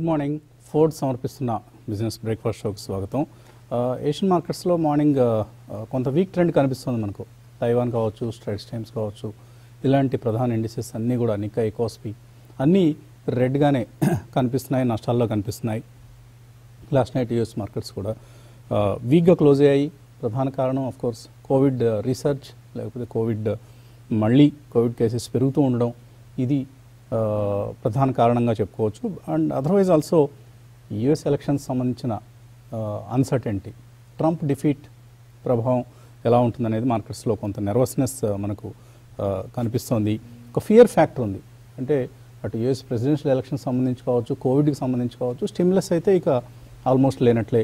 Morning Ford సమర్పిస్తున్న business breakfast షోకి స్వాగతం. ఏషియన్ మార్కెట్స్లో మార్నింగ్ కొంత వీక్ ట్రెండ్ కనిపిస్తుంది మనకు. తైవాన్ కావచ్చు, స్ట్రైట్స్ టైమ్స్ కావచ్చు, ఇలాంటి ప్రధాన ఇండిసెస్ అన్నీ కూడా నిక్కై, కోస్పీ అన్నీ రెడ్గానే కనిపిస్తున్నాయి, నష్టాల్లో కనిపిస్తున్నాయి. లాస్ట్ నైట్ యూఎస్ మార్కెట్స్ కూడా వీక్గా క్లోజ్ అయ్యాయి. ప్రధాన కారణం ఆఫ్ కోర్స్ కోవిడ్ రీసెర్చ్, లేకపోతే మళ్ళీ కోవిడ్ కేసెస్ పెరుగుతూ ఉండడం, ఇది ప్రధాన కారణంగా చెప్పుకోవచ్చు. And otherwise also US elections సంబంధించిన అన్సర్టెంటీ, ట్రంప్ డిఫీట్ ప్రభావం ఎలా ఉంటుందనేది మార్కెట్స్లో కొంత నెర్వస్నెస్ మనకు కనిపిస్తోంది. ఒక ఫియర్ ఫ్యాక్టర్ ఉంది. అంటే అటు యుఎస్ ప్రెసిడెన్షియల్ ఎలక్షన్స్ సంబంధించి కావచ్చు, కోవిడ్కి సంబంధించి కావచ్చు, స్టిమ్యులస్ అయితే ఇక ఆల్మోస్ట్ లేనట్లే.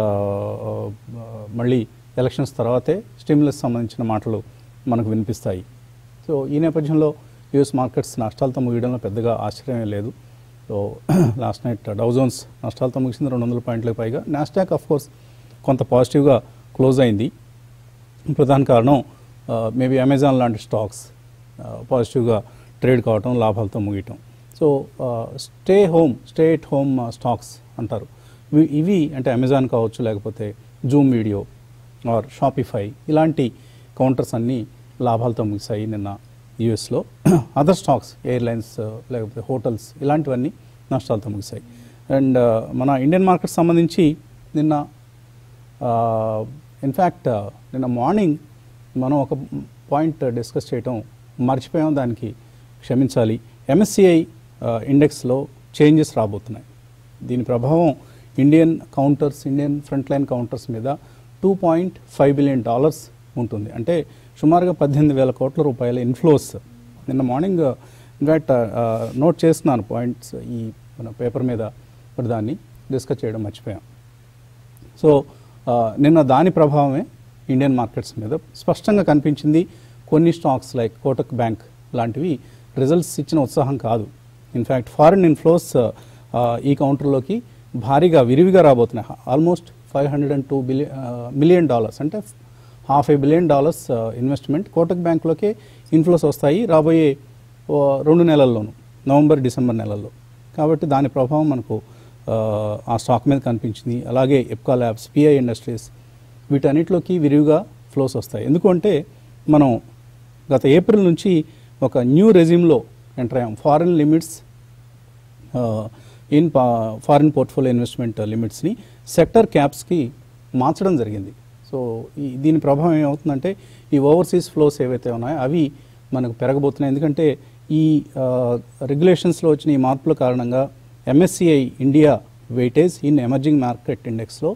మళ్ళీ ఎలక్షన్స్ తర్వాతే స్టిమ్యులస్ సంబంధించిన మాటలు మనకు వినిపిస్తాయి. సో ఈ నేపథ్యంలో యుఎస్ మార్కెట్స్ నష్టాలతో ముగియడంలో పెద్దగా ఆశ్చర్యమే లేదు. So last night Dow Jones నష్టాలతో ముగిసింది, 200 పాయింట్లకు పైగా. నాస్డాక్ ఆఫ్ కోర్స్ కొంత పాజిటివ్గా క్లోజ్ అయింది. ప్రధాన కారణం మేబీ అమెజాన్ లాంటి స్టాక్స్ పాజిటివ్గా ట్రేడ్ కావటం, లాభాలతో ముగియటం. So stay at home stocks అంటారు. ఇవి అంటే అమెజాన్ కావచ్చు, లేకపోతే జూమ్ వీడియో ఆర్ షాపిఫై, ఇలాంటి కౌంటర్స్ అన్నీ లాభాలతో ముగిశాయి నిన్న యూఎస్లో. అదర్ స్టాక్స్, ఎయిర్లైన్స్, లేకపోతే హోటల్స్, ఇలాంటివన్నీ నష్టాలతో ముగిశాయి. అండ్ మన ఇండియన్ మార్కెట్ సంబంధించి నిన్న ఇన్ఫ్యాక్ట్ నిన్న మార్నింగ్ మనం ఒక పాయింట్ డిస్కస్ చేయటం మర్చిపోయాం, దానికి క్షమించాలి. ఎంఎస్సిఐ ఇండెక్స్లో చేంజెస్ రాబోతున్నాయి. దీని ప్రభావం ఇండియన్ ఫ్రంట్ లైన్ కౌంటర్స్ మీద $2.5 బిలియన్ ఉంటుంది. అంటే సుమారుగా 18,000 కోట్ల రూపాయల ఇన్ఫ్లోస్. నిన్న మార్నింగ్ ఇన్ఫ్యాక్ట్ నోట్ చేస్తున్నాను పాయింట్స్ ఈ మన పేపర్ మీద, మరి దాన్ని డిస్కస్ చేయడం మర్చిపోయాం. సో నిన్న దాని ప్రభావమే ఇండియన్ మార్కెట్స్ మీద స్పష్టంగా కనిపించింది. కొన్ని స్టాక్స్ లైక్ కోటక్ బ్యాంక్ లాంటివి రిజల్ట్స్ ఇచ్చిన ఉత్సాహం కాదు. ఇన్ఫ్యాక్ట్ ఫారిన్ ఇన్ఫ్లోస్ ఈ కౌంటర్లోకి భారీగా విరివిగా రాబోతున్నాయి. ఆల్మోస్ట్ $502 మిలియన్, అంటే $500 మిలియన్ ఇన్వెస్ట్మెంట్ కోటక్ బ్యాంక్లోకే ఇన్ఫ్లోస్ వస్తాయి రాబోయే 2 నెలల్లోనూ, నవంబర్ డిసెంబర్ నెలల్లో. కాబట్టి దాని ప్రభావం మనకు ఆ స్టాక్ మీద కనిపించింది. అలాగే ఎప్కా ల్యాబ్స్, పిఐ ఇండస్ట్రీస్, వీటన్నిటిలోకి విరివిగా ఫ్లోస్ వస్తాయి. ఎందుకంటే మనం గత ఏప్రిల్ నుంచి ఒక న్యూ రెజ్యూమ్లో ఎంటర్ అయ్యాం. Foreign limits foreign portfolio investment లిమిట్స్ని సెక్టర్ క్యాప్స్కి మార్చడం జరిగింది. సో దీని ప్రభావం ఏమవుతుందంటే ఈ ఓవర్సీస్ ఫ్లోస్ ఏవైతే ఉన్నాయో అవి మనకు పెరగబోతున్నాయి. ఎందుకంటే ఈ రెగ్యులేషన్స్లో వచ్చిన ఈ మార్పుల కారణంగా MSCI India weightage in emerging market ఇండెక్స్లో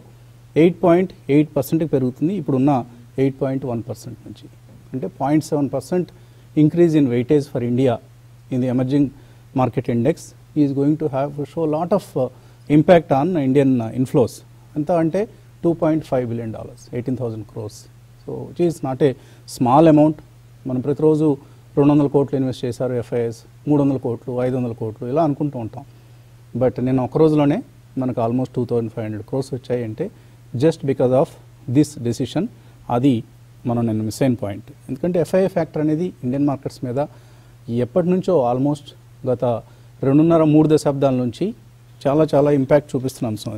8.8% పెరుగుతుంది, ఇప్పుడున్న 8.1% నుంచి. అంటే 0.7% increase in weightage for India in the emerging market index is going to show lot of impact on Indian inflows. ఎంత అంటే $2.5 billion, 18,000 crores. So it is not a small amount. మనం ప్రతిరోజు 200 కోట్లు ఇన్వెస్ట్ చేశారు ఎఫ్ఐఎస్, 300 కోట్లు, 500 కోట్లు ఇలా అనుకుంటూ ఉంటాం. బట్ నిన్న ఒక రోజులోనే మనకు ఆల్మోస్ట్ 2,500 crores వచ్చాయి. అంటే just because of this decision. అది మనం నిన్న మిస్ అయిన పాయింట్. ఎందుకంటే ఎఫ్ఐఐ ఫ్యాక్టర్ అనేది ఇండియన్ మార్కెట్స్ మీద ఎప్పటి నుంచో ఆల్మోస్ట్ గత 2.5-3 దశాబ్దాల నుంచి చాలా ఇంపాక్ట్ చూపిస్తున్నాం. సో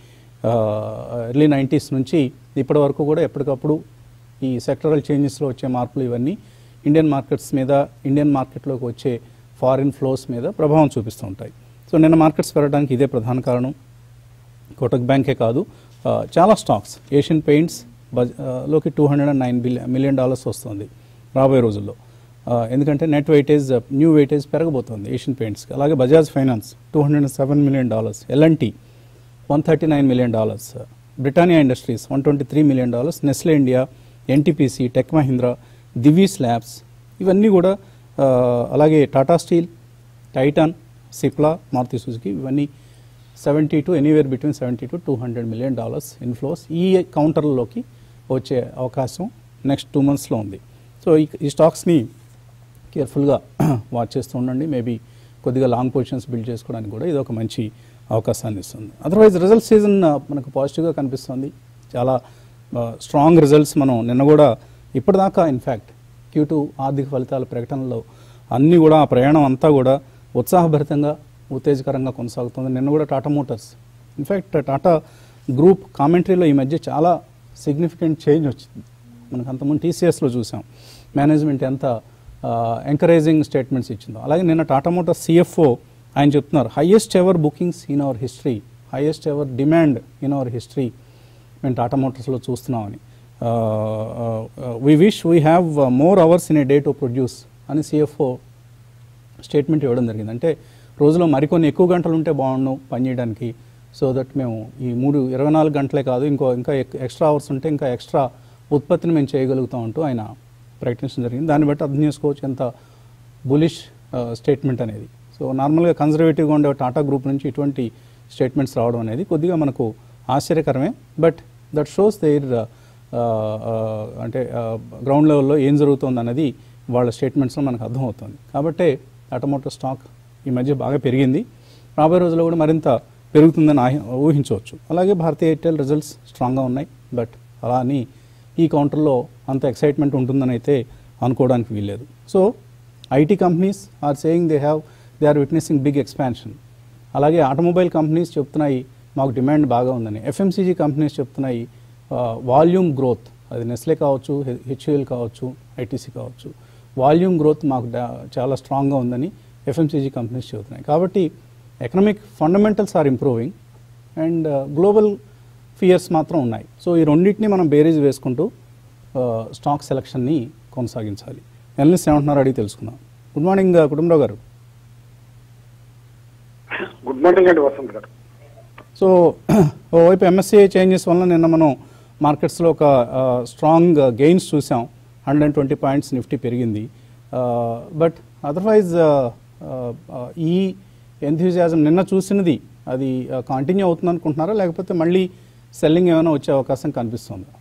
ఎర్లీ 90s నుంచి ఇప్పటి వరకు కూడా ఎప్పటికప్పుడు ఈ సెక్టరల్ చేంజెస్లో వచ్చే మార్పులు ఇవన్నీ ఇండియన్ మార్కెట్స్ మీద, ఇండియన్ మార్కెట్లోకి వచ్చే ఫారిన్ ఫ్లోస్ మీద ప్రభావం చూపిస్తూ ఉంటాయి. సో నిన్న మార్కెట్స్ పెరగడానికి ఇదే ప్రధాన కారణం. కోటక్ బ్యాంకే కాదు, చాలా స్టాక్స్, ఏషియన్ పెయింట్స్ లోకి $209 మిలియన్ వస్తుంది రాబోయే రోజుల్లో. ఎందుకంటే నెట్ వెయిటేజ్, న్యూ వెయిటేజ్ పెరగబోతోంది ఏషియన్ పెయింట్స్కి. అలాగే Bajaj finance $207 million, LNT $139 million, Britannia industries $123 million, Nestle India, NTPC, tech Mahindra, Divi's labs, ఇవన్నీ కూడా, అలాగే Tata steel, Titan, Cipla, Maruti Suzuki, ఇవన్నీ 70 to anywhere between $70 to $200 million inflows ఈ కౌంటర్లోకి వచ్చే అవకాశం నెక్స్ట్ 2 monthsలో ఉంది. సో ఈ స్టాక్స్ని కేర్ఫుల్గా వాచ్ చేస్తూ ఉండండి. మేబీ కొద్దిగా లాంగ్ పొజిషన్స్ బిల్డ్ చేసుకోవడానికి కూడా ఇది ఒక మంచి అవకాశాన్ని ఇస్తుంది. అదర్వైజ్ రిజల్ట్ సీజన్ మనకు పాజిటివ్గా కనిపిస్తుంది. చాలా స్ట్రాంగ్ రిజల్ట్స్ మనం నిన్న కూడా ఇప్పటిదాకా ఇన్ఫ్యాక్ట్ Q2 ఆర్థిక ఫలితాల ప్రకటనలో అన్నీ కూడా ఆ ప్రయాణం అంతా కూడా ఉత్సాహభరితంగా ఉత్తేజకరంగా కొనసాగుతుంది. నిన్న కూడా Tata motors, in fact Tata group కామెంటరీలో ఈ మధ్య చాలా సిగ్నిఫికెంట్ చేంజ్ వచ్చింది. మనకు అంతకుముందు టీసీఎస్లో చూసాం మేనేజ్మెంట్ ఎంత ఎంకరేజింగ్ స్టేట్మెంట్స్ ఇచ్చిందో. అలాగే నిన్న టాటా మోటార్స్ సిఎఫ్ఓ ఆయన చెప్తున్నారు, highest ever bookings in our history, highest ever demand in our history మేము టాటా మోటార్స్లో చూస్తున్నామని. We wish we have more hours in a day to produce అని సిఎఫ్ఓ స్టేట్మెంట్ ఇవ్వడం జరిగింది. అంటే రోజులో మరికొన్ని ఎక్కువ గంటలు ఉంటే బాగుండు పనిచేయడానికి, సో దట్ మేము ఈ 24 గంటలే కాదు ఇంకా ఎక్స్ట్రా అవర్స్ ఉంటే ఇంకా ఎక్స్ట్రా ఉత్పత్తిని మేము చేయగలుగుతాం అంటూ ఆయన ప్రకటించడం జరిగింది. దాన్ని బట్టి అర్థం చేసుకోవచ్చు ఎంత బులిష్ స్టేట్మెంట్ అనేది. సో నార్మల్గా కన్జర్వేటివ్గా ఉండే టాటా గ్రూప్ నుంచి ఇటువంటి స్టేట్మెంట్స్ రావడం అనేది కొద్దిగా మనకు ఆశ్చర్యకరమే. బట్ దట్ షోస్ దేర్ అంటే గ్రౌండ్ లెవెల్లో ఏం జరుగుతుంది అన్నది వాళ్ళ స్టేట్మెంట్స్లో మనకు అర్థమవుతుంది. కాబట్టి టాటా మోటార్ స్టాక్ ఈ మధ్య బాగా పెరిగింది, రాబోయే రోజుల్లో కూడా మరింత పెరుగుతుందని ఊహించవచ్చు. అలాగే భారతీయ ఎయిర్టెల్ రిజల్ట్స్ స్ట్రాంగ్గా ఉన్నాయి, బట్ అలా అని ఈ కౌంటర్లో అంత ఎక్సైట్మెంట్ ఉంటుందని అయితే అనుకోవడానికి వీల్లేదు. So IT companies are saying they are witnessing big expansion. అలాగే ఆటోమొబైల్ కంపెనీస్ చెప్తున్నాయి మాకు డిమాండ్ బాగా ఉందని. ఎఫ్ఎంసీజీ కంపెనీస్ చెప్తున్నాయి వాల్యూమ్ గ్రోత్, అది నెస్లే కావచ్చు, హెచ్యుఎల్ కావచ్చు, ఐటీసీ కావచ్చు, వాల్యూమ్ గ్రోత్ మాకు చాలా స్ట్రాంగ్గా ఉందని ఎఫ్ఎంసీజీ కంపెనీస్ చెబుతున్నాయి. కాబట్టి economic fundamentals are improving and global fears మాత్రం ఉన్నాయి. సో ఈ రెండింటిని మనం బేరీజ్ వేసుకుంటూ స్టాక్ సెలక్షన్ని కొనసాగించాలి. ఎల్నిస్ ఏమంటున్నారు అడిగి తెలుసుకుందాం. గుడ్ మార్నింగ్ కుటుంబరావు గారు. గుడ్ మార్నింగ్ అండి వసంత్ గారు. సో ఓవైపు ఎంఎస్సిఐ చేంజెస్ వల్ల నిన్న మనం మార్కెట్స్లో ఒక స్ట్రాంగ్ గెయిన్స్ చూసాం. 120 పాయింట్స్ నిఫ్టీ పెరిగింది. బట్ అదర్వైజ్ ఈ ఎంథ్యూజియాజం నిన్న చూసినది అది కంటిన్యూ అవుతుంది అనుకుంటున్నారా, లేకపోతే మళ్ళీ సెల్లింగ్ ఏమైనా వచ్చే అవకాశం కనిపిస్తుందా?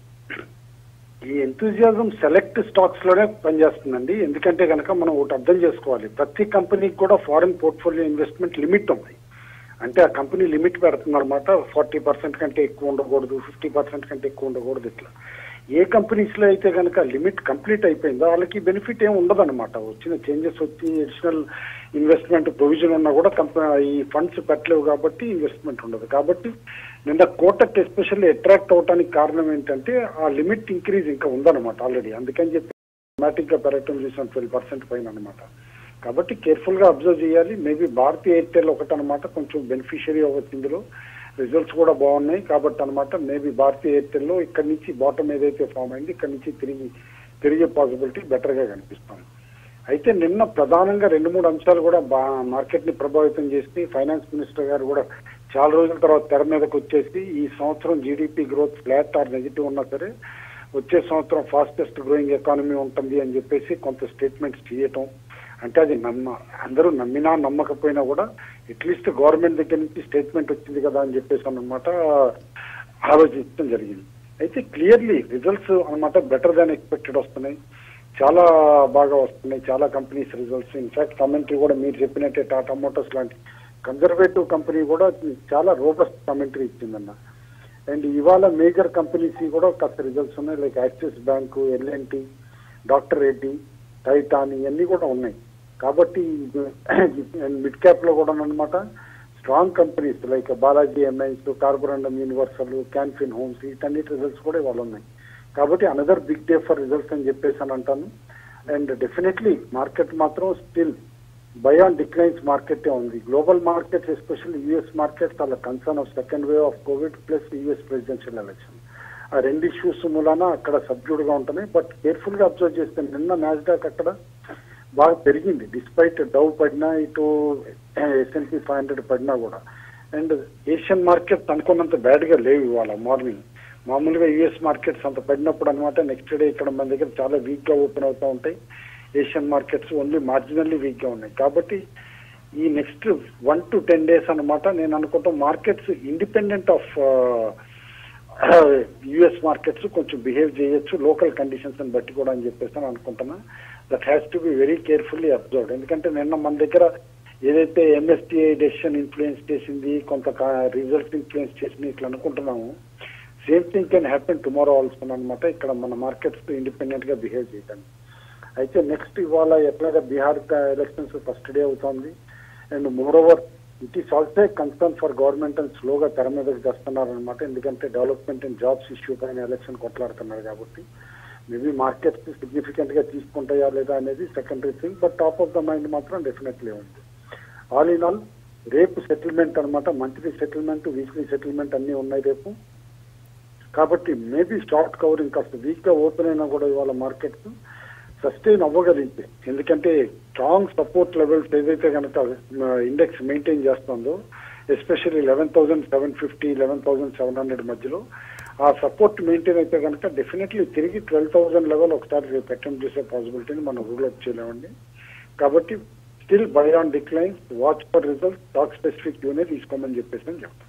ఈ ఎంథూజియాజం సెలెక్ట్ స్టాక్స్ లోనే పనిచేస్తుందండి. ఎందుకంటే కనుక మనం ఒకటి అర్థం చేసుకోవాలి, ప్రతి కంపెనీకి కూడా ఫారిన్ పోర్ట్ఫోలియో ఇన్వెస్ట్మెంట్ లిమిట్ ఉంది. అంటే ఆ కంపెనీ లిమిట్ పెడుతుందన్నమాట. 40% కంటే ఎక్కువ ఉండకూడదు, 50% కంటే ఎక్కువ ఉండకూడదు. ఇట్లా ఏ కంపెనీస్ లో అయితే కనుక లిమిట్ కంప్లీట్ అయిపోయిందో వాళ్ళకి బెనిఫిట్ ఏమి ఉండదు అనమాట. వచ్చిన చేంజెస్ వచ్చి అడిషనల్ ఇన్వెస్ట్మెంట్ ప్రొవిజన్ ఉన్నా కూడా ఈ ఫండ్స్ పెట్టలేవు కాబట్టి ఇన్వెస్ట్మెంట్ ఉండదు. కాబట్టి నిన్న కోటక్ ఎస్పెషల్లీ అట్రాక్ట్ అవడానికి కారణం ఏంటంటే ఆ లిమిట్ ఇంక్రీజ్ ఇంకా ఉందన్నమాట ఆల్రెడీ. అందుకని చెప్పి ఆటోమేటిక్ గా పెరగటం చూసాం 12% పైన అనమాట. కాబట్టి కేర్ఫుల్ గా అబ్జర్వ్ చేయాలి. మేబీ భారతీయ ఎయిర్టెల్ ఒకటనమాట కొంచెం బెనిఫిషియరీ అవ్వచ్చు. ఇందులో రిజల్ట్స్ కూడా బాగున్నాయి కాబట్టి అనమాట మేబీ భారతీయ ఎయిర్టెల్లో ఇక్కడ నుంచి బాటమ్ ఏదైతే ఫామ్ అయింది ఇక్కడ నుంచి తిరిగే పాసిబిలిటీ బెటర్ గా కనిపిస్తుంది. అయితే నిన్న ప్రధానంగా 2-3 అంశాలు కూడా మార్కెట్ ని ప్రభావితం చేసి ఫైనాన్స్ మినిస్టర్ గారు కూడా చాలా రోజుల తర్వాత తెర మీదకి వచ్చేసి ఈ సంవత్సరం GDP growth flat or negative ఉన్నా సరే వచ్చే సంవత్సరం ఫాస్టెస్ట్ గ్రోయింగ్ ఎకానమీ ఉంటుంది అని చెప్పేసి కొంత స్టేట్మెంట్స్ చేయటం. అంటే అది అందరూ నమ్మినా నమ్మకపోయినా కూడా అట్లీస్ట్ గవర్నమెంట్ దగ్గర నుంచి స్టేట్మెంట్ వచ్చింది కదా అని చెప్పేసి అన్నమాట ఆలోచించడం జరిగింది. అయితే క్లియర్లీ రిజల్ట్స్ అన్నమాట బెటర్ దాన్ ఎక్స్పెక్టెడ్ వస్తున్నాయి, చాలా బాగా వస్తున్నాయి చాలా కంపెనీస్ రిజల్ట్స్. ఇన్ఫాక్ట్ కామెంటరీ కూడా మీరు చెప్పినట్టే టాటా మోటార్స్ లాంటి కన్జర్వేటివ్ కంపెనీ కూడా చాలా రోబస్ట్ కామెంటరీ ఇచ్చిందన్న. అండ్ ఇవాళ మేజర్ కంపెనీస్ కూడా కాస్త రిజల్ట్స్ ఉన్నాయి, like Axis bank, LNT, doctor Reddy, Titan ఇవన్నీ కూడా ఉన్నాయి. కాబట్టి మిడ్ క్యాప్ లో కూడా అనమాట strong companies like Balaji amines, Carborundum Universal, Can Fin Homes వీటన్నిటి రిజల్ట్స్ కూడా ఇవాళ ఉన్నాయి. కాబట్టి another big day for results అని చెప్పేసి అని అంటాను. అండ్ డెఫినెట్లీ మార్కెట్ మాత్రం స్టిల్ బై ఆన్ డిక్లైన్స్ మార్కెటే ఉంది. Global markets especially US markets చాలా concern of second wave of Covid plus US presidential election. ఆ 2 ఇష్యూస్ మూలాన అక్కడ సబ్డ్యూడ్ గా ఉంటున్నాయి. బట్ కేర్ఫుల్ గా అబ్జర్వ్ చేస్తే నిన్న నాస్డాక్ అక్కడ బాగా పెరిగింది డిస్పైట్ డౌ పడినా ఇటు S&P 500 పడినా కూడా. అండ్ ఏషియన్ మార్కెట్స్ అనుకున్నంత బ్యాడ్ గా లేవు ఇవాళ మార్నింగ్. మామూలుగా యుఎస్ మార్కెట్స్ అంత పడినప్పుడు అనమాట నెక్స్ట్ డే ఇక్కడ మన దగ్గర చాలా వీక్ గా ఓపెన్ అవుతూ ఉంటాయి. Asian markets only marginally weak గా ఉన్నాయి. కాబట్టి ఈ నెక్స్ట్ 1 to 10 days అనమాట నేను అనుకుంటాం markets independent of US markets కొంచెం బిహేవ్ చేయొచ్చు లోకల్ కండిషన్స్ అని బట్టి కూడా అని చెప్పేసి అనుకుంటున్నా. That has to be very carefully observed. ఎందుకంటే నిన్న మన దగ్గర ఏదైతే ఎంఎస్టీఐ డెసిషన్ ఇన్ఫ్లుయెన్స్ చేసింది, కొంత రిజల్ట్స్ ఇన్ఫ్లుయెన్స్ చేసింది ఇట్లా అనుకుంటున్నాము, same thing can happen tomorrow also అనమాట. ఇక్కడ మన మార్కెట్స్ ఇండిపెండెంట్ గా బిహేవ్ చేయడానికి. అయితే నెక్స్ట్ ఇవాళ ఎట్లాగా బీహార్ ఎలక్షన్స్ ఫస్ట్ డే అవుతుంది. And more over it is also concern for government అని స్లోగా తెర మీదకి తెస్తున్నారనమాట. ఎందుకంటే డెవలప్మెంట్ అండ్ జాబ్స్ ఇష్యూ పైన ఎలక్షన్ కొట్లాడుతున్నారు కాబట్టి మేబీ మార్కెట్స్ సిగ్నిఫికెంట్ గా తీసుకుంటాయా లేదా అనేది secondary thing. But top of the mind మాత్రం డెఫినెట్లీ ఉంది. ఆల్ ఇన్ ఆల్ రేపు సెటిల్మెంట్ అనమాట, మంత్లీ సెటిల్మెంట్, వీక్లీ సెటిల్మెంట్ అన్ని ఉన్నాయి రేపు. కాబట్టి మేబీ షార్ట్ కవరింగ్ కాస్త వీక్ గా ఓపెన్ అయినా కూడా ఇవాళ మార్కెట్స్ సస్టైన్ అవ్వగలిగితే, ఎందుకంటే స్ట్రాంగ్ సపోర్ట్ లెవెల్స్ ఏదైతే కనుక ఇండెక్స్ మెయింటైన్ చేస్తుందో ఎస్పెషల్లీ 11,750 11,700 మధ్యలో ఆ సపోర్ట్ మెయింటైన్ అయితే కనుక డెఫినెట్లీ తిరిగి 12,000 లెవెల్ ఒకసారి రేపు అటెంప్ట్ చేసే పాసిబిలిటీని మనం రూల్ అవుట్ చేయలేమండి. కాబట్టి still buy on declines, watch for result, stock specific యూనే తీసుకోమని చెప్పేసి అని చెప్తాను.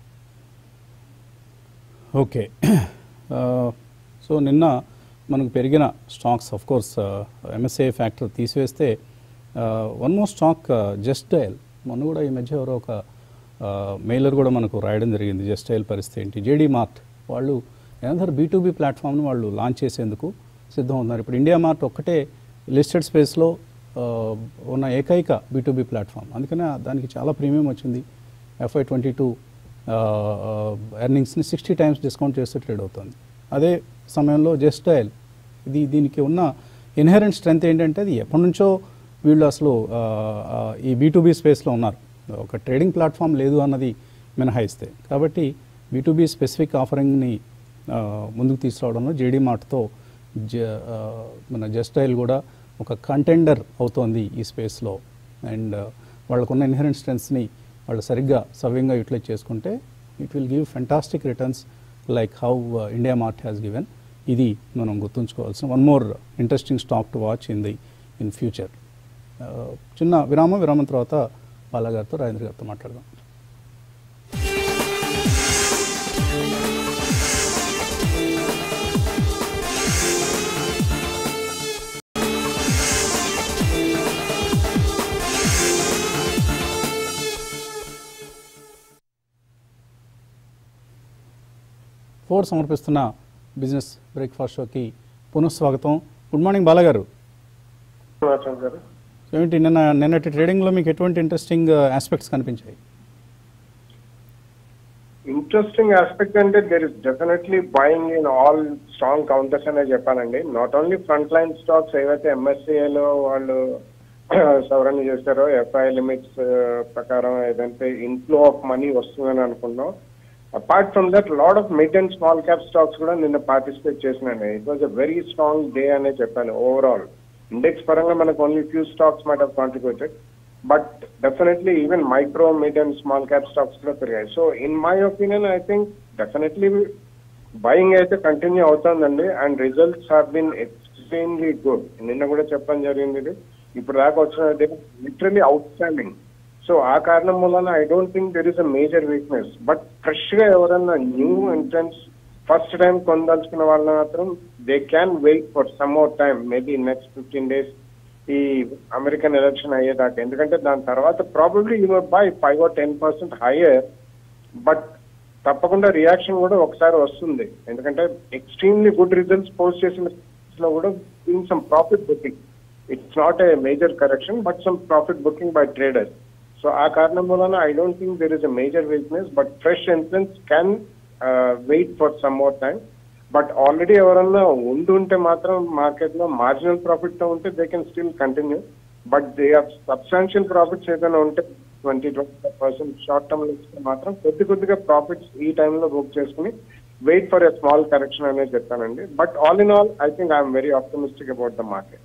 ఓకే, సో నిన్న మనకు పెరిగిన stocks of course MSI factor తీసివేస్తే one more stock Just Dial, మొన్న కూడా ఈ మధ్య ఎవరో ఒక మెయిలర్ కూడా మనకు రాయడం జరిగింది జస్ట్ డయల్ పరిస్థితి ఏంటి. జేడీ మార్ట్ వాళ్ళు ఏదంటారు B2B ప్లాట్ఫామ్ను వాళ్ళు లాంచ్ చేసేందుకు సిద్ధం ఉన్నారు. ఇప్పుడు ఇండియా మార్ట్ ఒక్కటే లిస్టెడ్ స్పేస్లో ఉన్న ఏకైక B2B ప్లాట్ఫామ్, అందుకనే దానికి చాలా ప్రీమియం వచ్చింది. FY22 ఎర్నింగ్స్ని 60 times డిస్కౌంట్ చేస్తూ ట్రేడ్ అవుతుంది. అదే సమయంలో జస్ట్ డయల్ దీనికి ఉన్న ఇన్హెరెంట్ స్ట్రెంత్ ఏంటంటే అది ఎప్పటి నుంచో వీళ్ళు అసలు ఈ B2B స్పేస్లో ఉన్నారు, ఒక ట్రేడింగ్ ప్లాట్ఫామ్ లేదు అన్నది మినహాయిస్తే. కాబట్టి B2B స్పెసిఫిక్ ఆఫరింగ్ని ముందుకు తీసుకురావడంలో జేడీ మార్ట్తో మన జస్ట్ డయల్ కూడా ఒక కంటెండర్ అవుతోంది ఈ స్పేస్లో. అండ్ వాళ్ళకున్న ఇన్హెరెంట్ స్ట్రెంత్స్ని వాళ్ళు సరిగ్గా సవ్యంగా యూటిలైజ్ చేసుకుంటే it will give fantastic returns like how India Mart has given. ఇది మనం గుర్తుంచుకోవాల్సిన one more interesting stock to watch in future. చిన్న విరామం తర్వాత బాలాగారితో రాజేంద్ర గారితో మాట్లాడదాం. ఫోర్డ్ సమర్పిస్తున్న బిజినెస్ బ్రేక్ఫాస్ట్ షోకి పునఃస్వాగతం. గుడ్ మార్నింగ్ బాలాగారు. ఏమిటి నిన్నటి ట్రేడింగ్లో మీకు ఎటువంటి ఇంట్రెస్టింగ్ ఆస్పెక్ట్స్ కనిపించాయి? ఇంట్రెస్టింగ్ ఆస్పెక్ట్ అంటే there is definitely buying in all strong counters అనే చెప్పానండి. Not only front line stocks ఏవైతే ఎంఎస్సిఐలో వాళ్ళు సవరణ చేస్తారో ఎఫ్ఐ లిమిట్స్ ప్రకారం ఏదంటే ఇన్ఫ్లో ఆఫ్ మనీ వస్తుందని అనుకున్నాం. Apart from that lot of mid and small cap stocks కూడా నిన్న పార్టిసిపేట్ చేసినాను. It was a very strong day అనే చెప్పాను. ఓవరాల్ ఇండెక్స్ పరంగా మనకు only few stocks might have contributed, but definitely even micro mid and small cap stocks కూడా పెరిగాయి. So in my opinion I think definitely buying అయితే continue అవుతుందండి. And results have been extremely good. నిన్న కూడా చెప్పడం జరిగింది, ఇది ఇప్పుడు దాకా వచ్చిన లిటరలీ అవుట్ స్టాండింగ్. సో ఆ కారణం వలన I don't think there is a major weakness. But fresh గా ఎవరన్నా న్యూ ఎంట్రన్స్ ఫస్ట్ టైం కొనదలుచుకున్న వాళ్ళు మాత్రం they can wait for some more time, maybe next 15 days ఈ అమెరికన్ ఎలక్షన్ అయ్యేదాకా. ఎందుకంటే దాని తర్వాత probably you will buy 5 or 10% higher. But తప్పకుండా రియాక్షన్ కూడా ఒకసారి వస్తుంది, ఎందుకంటే ఎక్స్ట్రీమ్లీ గుడ్ రిజల్ట్స్ పోస్ట్ చేసిన లో కూడా some profit booking. It's not a major correction but some profit booking by traders. So ఆ కారణం వలన I don't think there is a major weakness, but fresh entrants can wait for some more time. But already ఎవరన్నా ఉంటే మాత్రం market లో marginal profit తో ఉంటే they can still continue. But they are substantial profits ఏదైనా ఉంటే 20-25% short term లో మాత్రం కొద్దిగా ప్రాఫిట్స్ ఈ టైంలో బుక్ చేసుకుని wait for a small correction అనేది చెప్తానండి. But all in all I think I'm very optimistic about the market.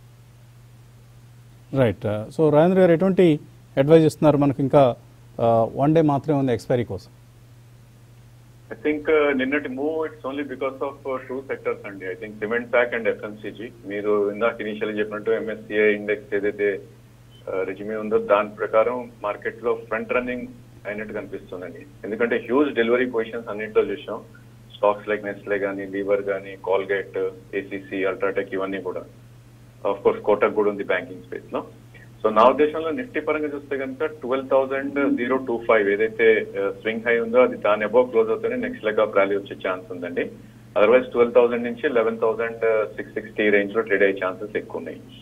Right. So Rajendra garu ఎటువంటి అడ్వైజ్ ఇస్తున్నారు? మనకు ఇంకా 1 day మాత్రమే ఉంది ఎక్స్పైరీ కోసం. I think నిన్నటి move it's only because of 2 sectors అండి. I think cement pack and FMCG. మీరు ఇందాక ఇనిషియల్ చెప్పినట్టు MSCI ఇండెక్స్ ఏదైతే రెజ్యూమే ఉందో దాని ప్రకారం మార్కెట్ లో ఫ్రంట్ రన్నింగ్ అయినట్టు కనిపిస్తుందండి. ఎందుకంటే హ్యూజ్ డెలివరీ పొజిషన్స్ అన్నింటిలో చూసాం. స్టాక్స్ లైక్ నెస్లే కానీ, లీవర్ కానీ, కోల్గేట్, ACC, అల్ట్రాటెక్ ఇవన్నీ కూడా. ఆఫ్ కోర్స్ కోటక్ కూడా ఉంది బ్యాంకింగ్ స్పేస్ లో. సో నా ఉద్దేశంలో నిఫ్టీ పరంగా చూస్తే కనుక 12,025 ఏదైతే స్వింగ్ హై ఉందో అది దాని అబౌవ్ క్లోజ్ అవుతూనే నెక్స్ట్ లెగ్ ఆఫ్ ర్యాలీ వచ్చే ఛాన్స్ ఉందండి. అదర్వైజ్ 12,000 నుంచి 11,660 రేంజ్ లో ట్రేడ్ అయ్యే ఛాన్సెస్ ఎక్కువ ఉన్నాయి.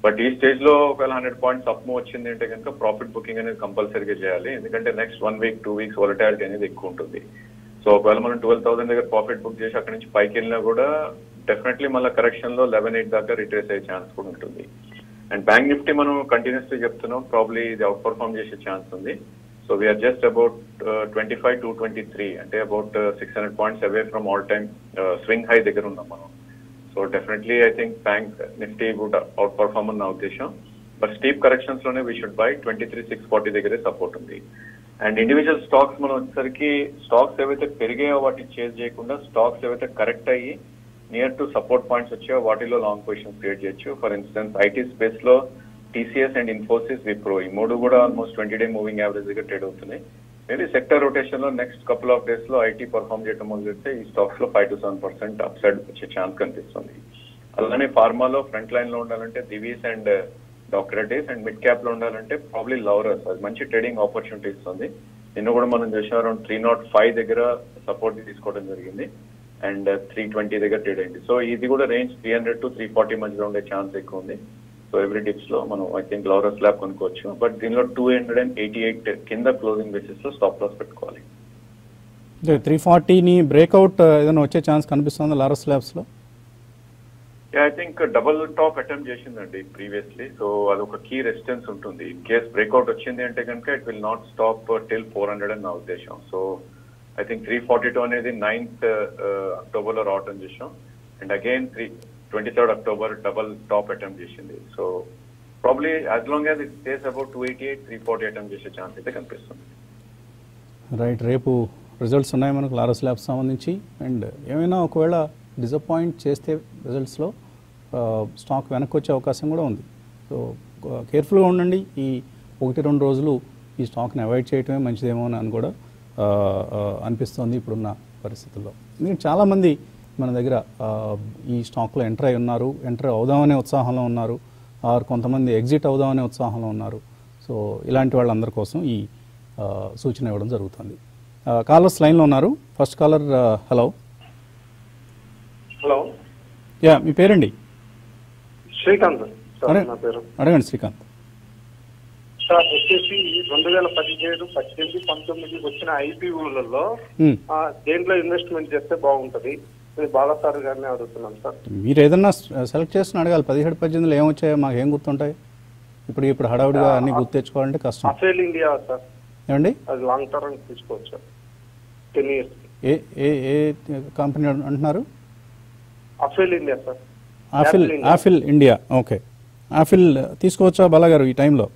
బట్ ఈ స్టేజ్ లో ఒకవేళ 100 పాయింట్స్ అప్ మూవ్ వచ్చింది అంటే కనుక ప్రాఫిట్ బుకింగ్ అనేది కంపల్సరీగా చేయాలి, ఎందుకంటే నెక్స్ట్ 1 వీక్ 2 వీక్స్ వాలటాలిటీ అనేది ఎక్కువ ఉంటుంది. సో ఒకవేళ మనం 12,000 దగ్గర ప్రాఫిట్ బుక్ చేసి అక్కడ నుంచి పైకి వెళ్ళినా కూడా డెఫినెట్లీ మళ్ళీ కరెక్షన్ లో 11,800 దాకా రిట్రేస్ అయ్యే ఛాన్స్ కూడా ఉంటుంది. అండ్ బ్యాంక్ నిఫ్టీ మనం కంటిన్యూస్లీ చెప్తున్నాం, ప్రాబ్లీ ఇది అవుట్ పర్ఫార్మ్ చేసే ఛాన్స్ ఉంది. సో వీఆర్ జస్ట్ అబౌట్ 25,223, అంటే about 600 points away from all time swing high దగ్గర ఉన్నాం మనం. So definitely I think bank Nifty కూడా అవుట్ పర్ఫార్మ్ అని నా ఉద్దేశం. బట్ స్టీప్ కరెక్షన్స్ లోనే వీ షుడ్ బై 23,640 దగ్గరే సపోర్ట్ ఉంది. అండ్ ఇండివిజువల్ స్టాక్స్ మనం వచ్చేసరికి స్టాక్స్ ఏవైతే పెరిగాయో వాటిని చేంజ్ చేయకుండా స్టాక్స్ ఏవైతే కరెక్ట్ అయ్యి నియర్ టు సపోర్ట్ పాయింట్స్ వచ్చాయో వాటిలో లాంగ్ పొజిషన్స్ క్రియేట్ చేయొచ్చు. ఫర్ ఇన్స్టెన్స్ ఐటీ స్పేస్ లో టీసీఎస్ అండ్ ఇన్ఫోసిస్, విప్రో ఈ మూడు కూడా ఆల్మోస్ట్ 20-డే మూవింగ్ యావరేజ్ దగ్గర ట్రేడ్ అవుతున్నాయి. మేబీ సెక్టర్ రొటేషన్ లో నెక్స్ట్ కపుల్ ఆఫ్ డేస్ లో ఐటీ పర్ఫార్మ్ చేయడం మొదలెడితే ఈ స్టాక్స్ లో 5 to 7% అప్ సైడ్ వచ్చే ఛాన్స్ కనిపిస్తుంది. అలానే ఫార్మాలో ఫ్రంట్ లైన్ లో ఉండాలంటే Divi's and doctor Reddy's, and mid cap లో ఉండాలంటే ప్రాబ్లీ లౌరస్, అది మంచి ట్రేడింగ్ ఆపర్చునిటీ ఇస్తుంది. నిన్న కూడా మనం చూసాం అరౌండ్ 305 దగ్గర సపోర్ట్ తీసుకోవడం జరిగింది అండ్ 320 దగ్గర ట్రేడ్ అయింది. సో ఇది కూడా రేంజ్ 300 to 340 మధ్యలో ఉండే ఛాన్స్ ఎక్కువ ఉంది. సో ఎవ్రీ డిప్స్ లో మనం ఐ థింక్ లౌరస్ ల్యాబ్ కొనుక్కోవచ్చు, బట్ దీనిలో 288 కింద క్లోజింగ్ బేసిస్ లో స్టాప్ లాస్ పెట్టుకోవాలి. 340ని బ్రేక్అవుట్ ఏదైనా వచ్చే ఛాన్స్ కనిపిస్తుంది లారస్ ల్యాబ్స్ లో? I think double top attempt చేసిందండి ప్రీవియస్లీ, సో అదొక కీ రెసిస్టెన్స్ ఉంటుంది. ఇన్ కేస్ బ్రేక్అవుట్ వచ్చింది అంటే కనుక it will not stop till 400 అని నా ఉద్దేశం. సో ఐ థింక్ 342 అనేది 9th అక్టోబర్ లో రావటం చేసాం, and again 23rd October double top attempt చేసింది. So probably as long as it stays about 288, 340 attempt చేసే ఛాన్స్ అయితే కనిపిస్తుంది. రైట్, రేపు రిజల్ట్స్ ఉన్నాయి మనకు లారస్ ల్యాబ్స్ సంబంధించి, అండ్ ఏమైనా ఒకవేళ డిసప్పాయింట్ చేస్తే రిజల్ట్స్లో స్టాక్ వెనక్కి వచ్చే అవకాశం కూడా ఉంది. సో కేర్ఫుల్గా ఉండండి. ఈ 1-2 రోజులు ఈ స్టాక్ని అవాయిడ్ చేయటమే మంచిదేమో అని కూడా అనిపిస్తోంది ఇప్పుడున్న పరిస్థితుల్లో. ఎందుకంటే చాలామంది మన దగ్గర ఈ స్టాక్లో ఎంటర్ అవుదామనే ఉత్సాహంలో ఉన్నారు, ఆర్ కొంతమంది ఎగ్జిట్ అవుదామనే ఉత్సాహంలో ఉన్నారు. సో ఇలాంటి వాళ్ళందరి కోసం ఈ సూచన ఇవ్వడం జరుగుతుంది. కాలర్స్ లైన్లో ఉన్నారు. First caller, hello. Hello, ya, మీ పేరండి? శ్రీకాంత్ సార్ నా పేరు. అడగండి శ్రీకాంత్. సార్ వచ్చేసి 2017, 18, 19 వచ్చిన ఐపీఓలలో దేంట్లో ఇన్వెస్ట్మెంట్ చేస్తే బాగుంటది? బాలా సార్ గారిని అడుగుతున్నాం సార్. మీరు ఏదన్నా సెలెక్ట్ చేస్తున్న అడగాలి. 17, 18లో ఏమొచ్చాయో మాకు ఏం గుర్తుంటాయి? ఇప్పుడు హడావుడిగా అన్ని గుర్తు తెచ్చుకోవాలంటే కష్టం. అఫేల్ ఇండియా సార్, ఏమండి? అది లాంగ్ టర్మ్ తీసుకోవచ్చు సార్, 10 years. ఏ కంపెనీ అంటున్నారు? Affle India sir. Affle India. Okay, Affle తీసుకోవచ్చా బాలా గారు ఈ టైంలో?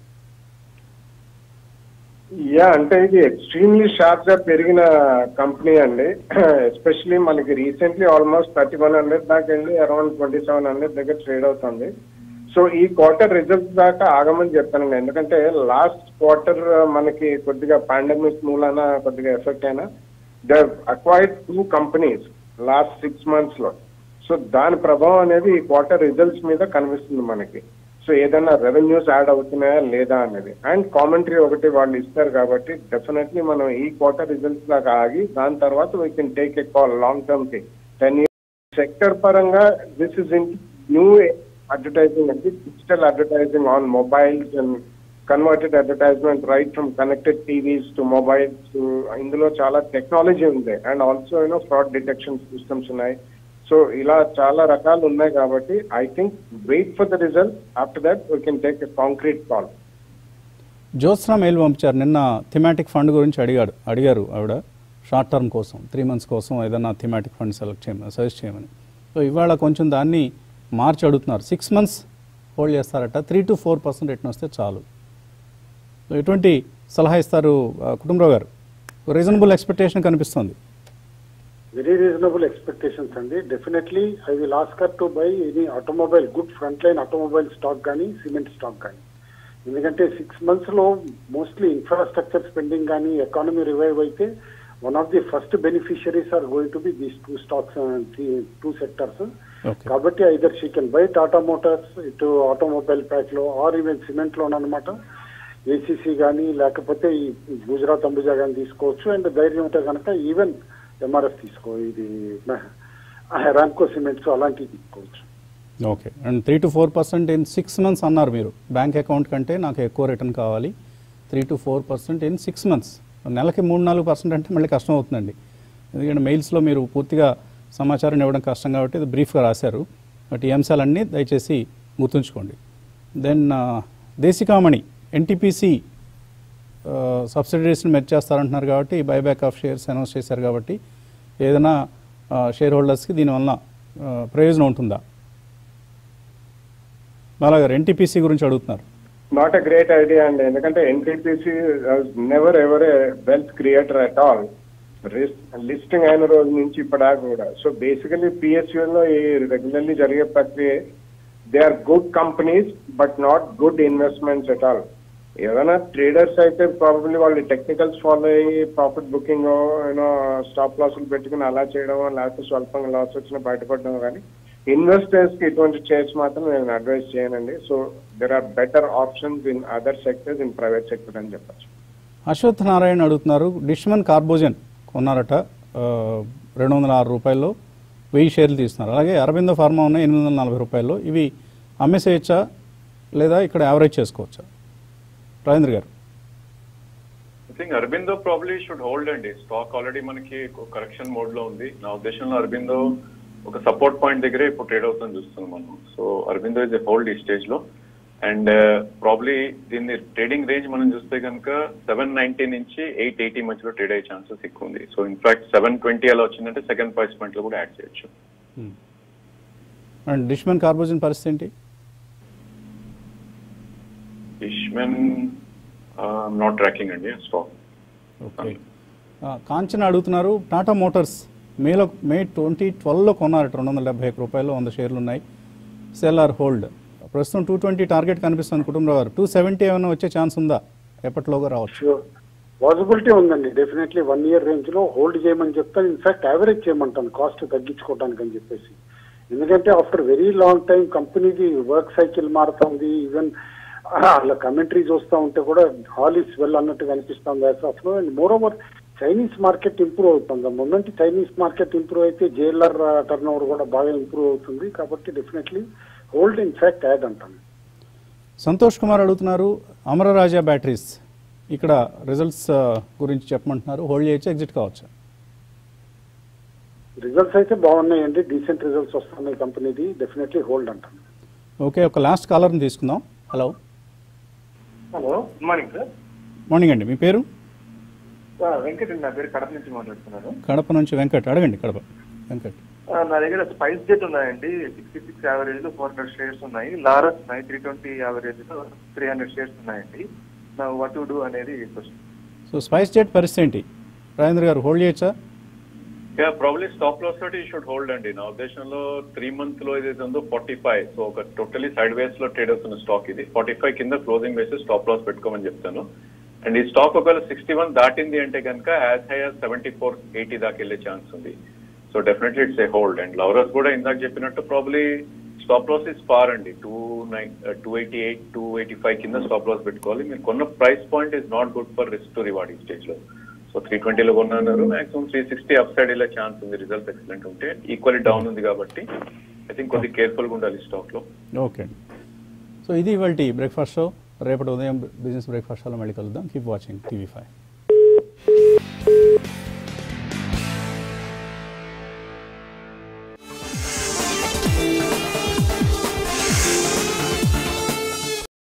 యా, అంటే ఇది ఎక్స్ట్రీమ్లీ షార్ప్ గా పెరిగిన కంపెనీ అండి. ఎస్పెషలీ మనకి రీసెంట్లీ ఆల్మోస్ట్ 3100 దాకా వెళ్ళి అరౌండ్ 2700 దగ్గర ట్రేడ్ అవుతుంది. సో ఈ క్వార్టర్ రిజల్ట్స్ దాకా ఆగమని చెప్తానండి, ఎందుకంటే లాస్ట్ క్వార్టర్ మనకి కొద్దిగా పాండమిక్ మూలాన కొద్దిగా ఎఫెక్ట్ అయినా they acquired 2 companies last 6 months లో. సో దాని ప్రభావం అనేది ఈ క్వార్టర్ రిజల్ట్స్ మీద కనిపిస్తుంది మనకి. సో ఏదైనా రెవెన్యూస్ యాడ్ అవుతున్నాయా లేదా అనేది, అండ్ కామెంటరీ ఒకటి వాళ్ళు ఇస్తారు కాబట్టి డెఫినెట్లీ మనం ఈ క్వార్టర్ రిజల్ట్స్ దాకా ఆగి దాని తర్వాత we can take a call long term కి 10 years. సెక్టర్ పరంగా this is in new advertising అండి, digital advertising on mobiles and converted advertisement right from connected TVs to mobiles. ఇందులో చాలా టెక్నాలజీ ఉంది and also fraud detection systems ఉన్నాయి. So ఇలా చాలా రకాలు ఉన్నాయి కాబట్టి I think wait for the result, after that we can take a concrete call. Jyotsna mail పంపించారు నిన్న. థిమాటిక్ ఫండ్ గురించి అడిగారు ఆవిడ. షార్ట్ టర్మ్ కోసం 3 months కోసం ఏదైనా థిమాటిక్ ఫండ్ సజెస్ట్ చేయమని. సో ఇవాళ కొంచెం దాన్ని మార్చి అడుగుతున్నారు. 6 months హోల్డ్ చేస్తారట, 3 to 4% రిటర్న్ వస్తే చాలు. సో ఎటువంటి సలహా ఇస్తారు కుటుంబరావు గారు? రీజనబుల్ ఎక్స్పెక్టేషన్ కనిపిస్తుంది. వెరీ రీజనబుల్ ఎక్స్పెక్టేషన్స్ అండి. Definitely I will ask her to buy any automobile, good front line automobile stock కానీ సిమెంట్ స్టాక్ కానీ. ఎందుకంటే 6 months లో మోస్ట్లీ ఇన్ఫ్రాస్ట్రక్చర్ స్పెండింగ్ కానీ ఎకానమీ రివైవ్ అయితే one of the first beneficiaries are going to be these 2 stocks, 2 sectors. కాబట్టి either she can buy Tata motors ఇటు automobile pack లో or even cement లోన్ అనమాట. ఏసీసీ కానీ లేకపోతే ఈ గుజరాత్ అంబుజా కానీ తీసుకోవచ్చు. అండ్ ధైర్యం ఉంటే కనుక ఈవెన్ ఎంఆర్ఎఫ్ తీసుకో, ఇది రామ్కో సిమెంట్స్ అలాంటివి తీసుకోవచ్చు. Okay. And 3 to 4% in 6 months అన్నారు మీరు. బ్యాంక్ అకౌంట్ కంటే నాకు ఎక్కువ రిటర్న్ కావాలి, 3 to 4% ఇన్ 6 months. నెలకి 3-4% అంటే మళ్ళీ కష్టం అవుతుందండి. ఎందుకంటే మెయిల్స్లో మీరు పూర్తిగా సమాచారం ఇవ్వడం కష్టం కాబట్టి ఇది బ్రీఫ్గా రాశారు. బట్ ఈ అంశాలన్నీ దయచేసి గుర్తుంచుకోండి. దెన్ దేశికామణి ఎన్టీపీసీ సబ్సిడరీస్ని మెర్జ్ చేస్తారంటున్నారు కాబట్టి బైబ్యాక్ ఆఫ్ షేర్స్ అనౌన్స్ చేశారు కాబట్టి ఏదైనా షేర్ హోల్డర్స్కి దీనివల్ల ప్రయోజనం ఉంటుందా? బాలాగారు ఎన్టీపీసీ గురించి అడుగుతున్నారు. నాట్ ఎ గ్రేట్ ఐడియా అండి, ఎందుకంటే NTPC never ever a wealth creator at all. Listing అయిన రోజు నుంచి ఇప్పటిదాకా కూడా. సో బేసికలీ పిఎస్యూలో ఈ రెగ్యులర్లీ జరిగే ప్రక్రియ, they are good companies but not good investments at all. ఏదైనా ట్రేడర్స్ అయితే ప్రాబబ్లీ వాళ్ళు టెక్నికల్స్ ఫాలో అయ్యి ప్రాఫిట్ బుకింగ్ యూనో స్టాప్ లాసులు పెట్టుకుని అలా చేయడం, లేకపోతే స్వల్పంగా లాస్ వచ్చినా బయటపడడం. కానీ ఇన్వెస్టర్స్ కి ఇటువంటి షేర్స్ మాత్రం నేను అడ్వైస్ చేయనండి. So there are better options in other sectors, in private sector అని చెప్పచ్చు. అశ్వత్ నారాయణ అడుగుతున్నారు, డిష్మన్ కార్బోజన్ కొన్నారట 206 రూపాయల్లో 1000 షేర్లు తీస్తున్నారు. అలాగే అరబిందో ఫార్మా ఉన్నాయి 840 రూపాయల్లో. ఇవి అమ్మేసేయచ్చా లేదా ఇక్కడ యావరేజ్ చేసుకోవచ్చా? Rajendra garu. I think Aurobindo probably should hold అండి. స్టాక్ ఆల్రెడీ మనకి కరెక్షన్ మోడ్ లో ఉంది. నా ఉద్దేశంలో అరబిందో ఒక సపోర్ట్ పాయింట్ దగ్గరే ఇప్పుడు ట్రేడ్ అవుతుంది చూస్తున్నాం మనం. So Aurobindo is a hold ఈ స్టేజ్ లో. అండ్ ప్రాబ్లీ దీన్ని ట్రేడింగ్ రేంజ్ మనం చూస్తే కనుక 790 నుంచి 880 మధ్యలో ట్రేడ్ అయ్యే ఛాన్సెస్ ఎక్కువ ఉంది. సో ఇన్ఫాక్ట్ 720 అలా వచ్చిందంటే సెకండ్ ప్రైస్ పాయింట్ లో కూడా యాడ్ చేయొచ్చు. అండ్ డిష్మన్ కార్బోజన్ పరిస్థితి ఏంటి? డిష్మన్ నాట్ ట్రాకింగ్ అండి స్టాక్. ఓకే. కాంచన అడుగుతున్నారు, టాటా మోటార్స్ మే 2012లో కొన్నారు 271 రూపాయలు 100 షేర్లు ఉన్నాయి. Sell or hold. ప్రస్తుతం 220 టార్గెట్ కనిపిస్తుంది కుటుంబరావు గారు. 270 ఏమైనా వచ్చే ఛాన్స్ ఉందా? ఎప్పటిలోగా రావచ్చు? పాసిబిలిటీ ఉందండి. డెఫినెట్లీ 1 year రేంజ్ లో హోల్డ్ చేయమని చెప్తాను. ఇన్ఫాక్ట్ యావరేజ్ చేయమంటాను కాస్ట్ తగ్గించుకోవడానికి అని చెప్పేసి. ఎందుకంటే ఆఫ్టర్ వెరీ లాంగ్ టైం కంపెనీది వర్క్ సైకిల్ మారుతుంది. ఈవెన్ అలా కమెంటరీస్ వస్తూ ఉంటే కూడా ఆల్ ఈస్ వెల్ అన్నట్టు కనిపిస్తుంది as of now. And more over Chinese market improve అవుతుంది. మొన్నటి చైనీస్ మార్కెట్ ఇంప్రూవ్ అయితే జేఎల్ఆర్ టర్న్ ఓవర్ కూడా బాగా ఇంప్రూవ్ అవుతుంది. కాబట్టి డెఫినెట్లీ హోల్డ్ ఇన్ఫాక్ట్ యాడ్ అంటాను. సంతోష్ కుమార్ అడుగుతున్నారు, అమరరాజా బ్యాటరీస్ ఇక్కడ రిజల్ట్స్ గురించి చెప్పమంటున్నారు. హోల్డ్ చేయొచ్చు, ఎగ్జిట్ కావచ్చు? రిజల్ట్స్ అయితే బాగున్నాయండి, డీసెంట్ రిజల్ట్స్ వస్తున్నాయి కంపెనీది. డెఫినెట్లీ హోల్డ్ అంటాను. ఓకే. ఒక లాస్ట్ కాలర్ని తీసుకుందాం. Hello. Hello, good morning sir. Morning అండి. మీ పేరు? వెంకట్ అండి. నా పేరు కడప నుంచి మాట్లాడుతున్నాను. కడప నుంచి వెంకట్. అడగండి. కడప వెంకట్. నా దగ్గర స్పైస్ జెట్ ఉన్నాయండి. 66 యావరేజ్ లో 400 షేర్స్ ఉన్నాయి. లారస్ ఉన్నాయి 320 యావరేజ్ లో 300 షేర్స్ ఉన్నాయండి. నా వాట్ టు డూ అనేది క్వశ్చన్. సో స్పైస్ జెట్ పరిస్థితి ఏంటి రాజేంద్ర గారు? హోల్డ్ చేయొచ్చా? ప్రాబ్లీ స్టాప్ లాస్ తోటి షుడ్ హోల్డ్ అండి. నా ఉద్దేశంలో 3 months లో ఏదైతే ఉందో 45. సో ఒక టోటలీ సైడ్ వేస్ లో ట్రేడ్ అవుతున్న స్టాక్ ఇది. 45 కింద క్లోజింగ్ వేసి స్టాప్ లాస్ పెట్టుకోమని చెప్తాను. అండ్ ఈ స్టాక్ ఒకవేళ 61 దాటింది అంటే కనుక యాజ్ హై యాజ్ 74-80 దాకా వెళ్ళే ఛాన్స్ ఉంది. So definitely it's a hold. And Laurus కూడా ఇందాక చెప్పినట్టు probably stop loss is far అండి. 288, 285 కింద స్టాప్ లాస్ పెట్టుకోవాలి. మీరు కొన్న price point is not good for risk to reward ఈ స్టేజ్ లో. సో 320లో కొన్నారు, మాక్సిమం 360 అప్ సైడ్ వెళ్ళే ఛాన్స్ ఉంది. రిజల్ట్ ఎక్సలెంట్ ఉంటే. ఈక్వల్లీ డౌన్ ఉంది కాబట్టి ఐ థింక్ కొద్దిగా కేర్ఫుల్ గా ఉండాలి స్టాక్ లో. ఓకే అండి. సో ఇది ఇవాల్టి బ్రేక్ఫాస్ట్ షో. రేపటి ఉదయం బిజినెస్ బ్రేక్ఫాస్ట్ షోలో మళ్ళీ కలుద్దాం. Keep watching TV5.